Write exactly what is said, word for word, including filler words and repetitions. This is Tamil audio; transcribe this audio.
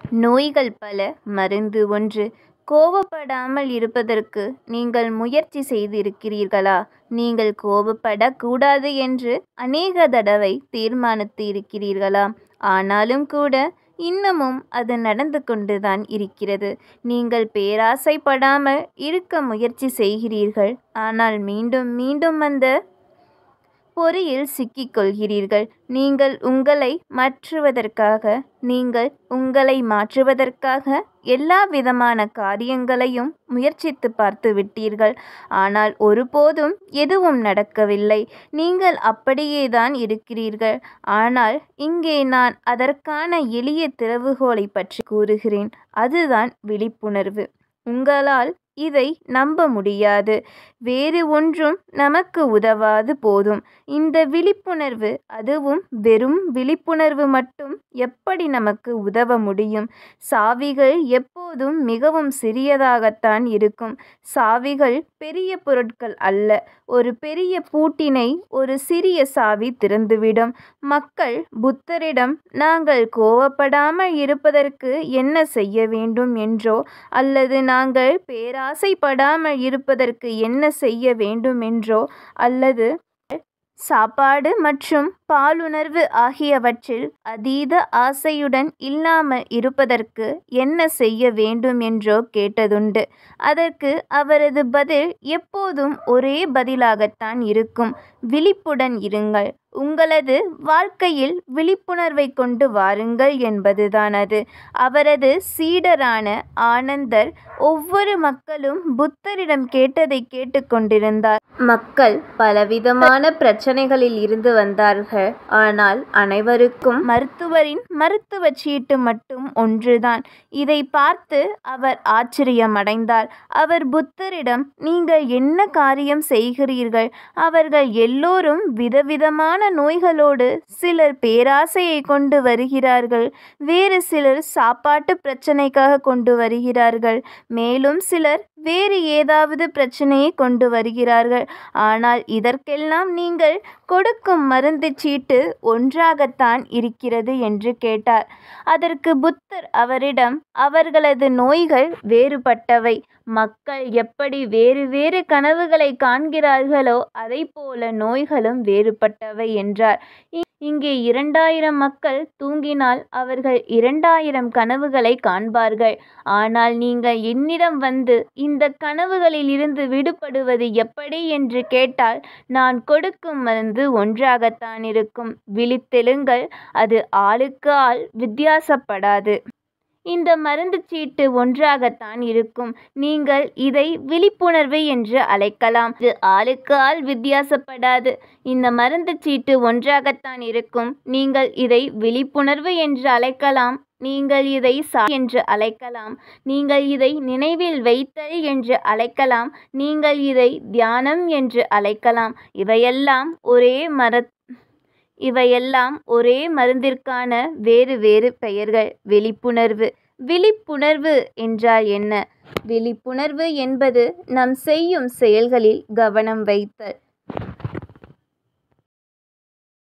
நோய்கள் பல, மருந்து ஒன்று. கோபப்படாமல் இருப்பதற்கு நீங்கள் முயற்சி செய்திருக்கிறீர்களா? நீங்கள் கோபப்படக் கூடாது என்று அநேக தடவை தீர்மானித்து இருக்கிறீர்களா? ஆனாலும் கூட இன்னமும் அது நடந்து கொண்டுதான் இருக்கிறது. நீங்கள் பேராசைப்படாமல் இருக்க முயற்சி செய்கிறீர்கள். ஆனால் மீண்டும் மீண்டும் அந்த பொறியில் சிக்கிக் கொள்கிறீர்கள். நீங்கள் உங்களை மாற்றுவதற்காக நீங்கள் உங்களை மாற்றுவதற்காக எல்லா விதமான காரியங்களையும் முயற்சித்து பார்த்து விட்டீர்கள். ஆனால் ஒருபோதும் எதுவும் நடக்கவில்லை. நீங்கள் அப்படியேதான் இருக்கிறீர்கள். ஆனால் இங்கே நான் அதற்கான எளிய திறவுகோலை பற்றி கூறுகிறேன். அதுதான் விழிப்புணர்வு. உங்களால் இதை நம்ப முடியாது. வேறு ஒன்றும் நமக்கு உதவாது போதும். இந்த விழிப்புணர்வு, அதுவும் வெறும் விழிப்புணர்வு மட்டும் எப்படி நமக்கு உதவ முடியும்? சாவிகள் எப்போதும் மிகவும் சிறியதாகத்தான் இருக்கும். சாவிகள் பெரிய பொருட்கள் அல்ல. ஒரு பெரிய பூட்டினை ஒரு சிறிய சாவி திறந்துவிடும். மக்கள் புத்தரிடம் நாங்கள் கோபப்படாமல் இருப்பதற்கு என்ன செய்ய வேண்டும் என்றோ, அல்லது நாங்கள் பேராசைப்படாமல் இருப்பதற்கு என்ன செய்ய வேண்டும் என்றோ, அல்லது சாப்பாடு மற்றும் பாலுணர்வு ஆகியவற்றில் அதீத ஆசையுடன் இல்லாமல் இருப்பதற்கு என்ன செய்ய வேண்டும் என்றோ கேட்டதுண்டு. அதற்கு அவரது பதில் எப்போதும் ஒரே பதிலாகத்தான் இருக்கும்: விழிப்புடன் இருங்கள். உங்களது வாழ்க்கையில் விழிப்புணர்வை கொண்டு வாருங்கள் என்பதுதான் அது. அவரது சீடரான ஆனந்தர் ஒவ்வொரு மக்களும் புத்தரிடம் கேட்டதை கேட்டுக்கொண்டிருந்தார். மக்கள் பலவிதமான பிரச்சனைகளில் இருந்து வந்தார்கள். ஆனால் அனைவருக்கும் மருத்துவரின் மருத்துவ சீட்டு மட்டும் ஒன்றுதான். இதை பார்த்து அவர் ஆச்சரியமடைந்தார். அவர் புத்தரிடம், நீங்கள் என்ன காரியம் செய்கிறீர்கள்? அவர்கள் எல்லோரும் விதவிதமான நோய்களோடு, சிலர் பேராசையை கொண்டு வருகிறார்கள், வேறு சிலர் சாப்பாட்டு பிரச்சனைக்காக கொண்டு வருகிறார்கள், மேலும் சிலர் வேறு ஏதாவது பிரச்சனையை கொண்டு வருகிறார்கள். ஆனால் இதற்கெல்லாம் நீங்கள் கொடுக்கும் மருந்து சீட்டு ஒன்றாகத்தான் இருக்கிறது என்று கேட்டார். அதற்கு புத்தர் அவரிடம், அவர்களது நோய்கள் வேறுபட்டவை. மக்கள் எப்படி வேறு வேறு கனவுகளை காண்கிறார்களோ அதைப்போல நோய்களும் வேறுபட்டவை என்றார். இங்கே இரண்டாயிரம் மக்கள் தூங்கினால் அவர்கள் இரண்டாயிரம் கனவுகளை காண்பார்கள். ஆனால் நீங்கள் என்னிடம் வந்து இந்த கனவுகளில் இருந்து விடுபடுவது எப்படி என்று கேட்டால், நான் கொடுக்கும் மருந்து ஒன்றாகத்தான் இருக்கும். விழித்தெழுங்கள். அது ஆளுக்கு ஆள் வித்தியாசப்படாது. இந்த மருந்து சீட்டு ஒன்றாகத்தான் இருக்கும். நீங்கள் இதை விழிப்புணர்வு என்று அழைக்கலாம். இது ஆளுக்கு ஆள் வித்தியாசப்படாது. இந்த மருந்து சீட்டு ஒன்றாகத்தான் இருக்கும். நீங்கள் இதை விழிப்புணர்வு என்று அழைக்கலாம். நீங்கள் இதை சா என்று அழைக்கலாம். நீங்கள் இதை நினைவில் வைத்தல் என்று அழைக்கலாம். நீங்கள் இதை தியானம் என்று அழைக்கலாம். இவையெல்லாம் ஒரே மர இவையெல்லாம் ஒரே மருந்திற்கான வேறு வேறு பெயர்கள். விழிப்புணர்வு. விழிப்புணர்வு என்றால் என்ன? விழிப்புணர்வு என்பது நம் செய்யும் செயல்களில் கவனம் வைத்தல்.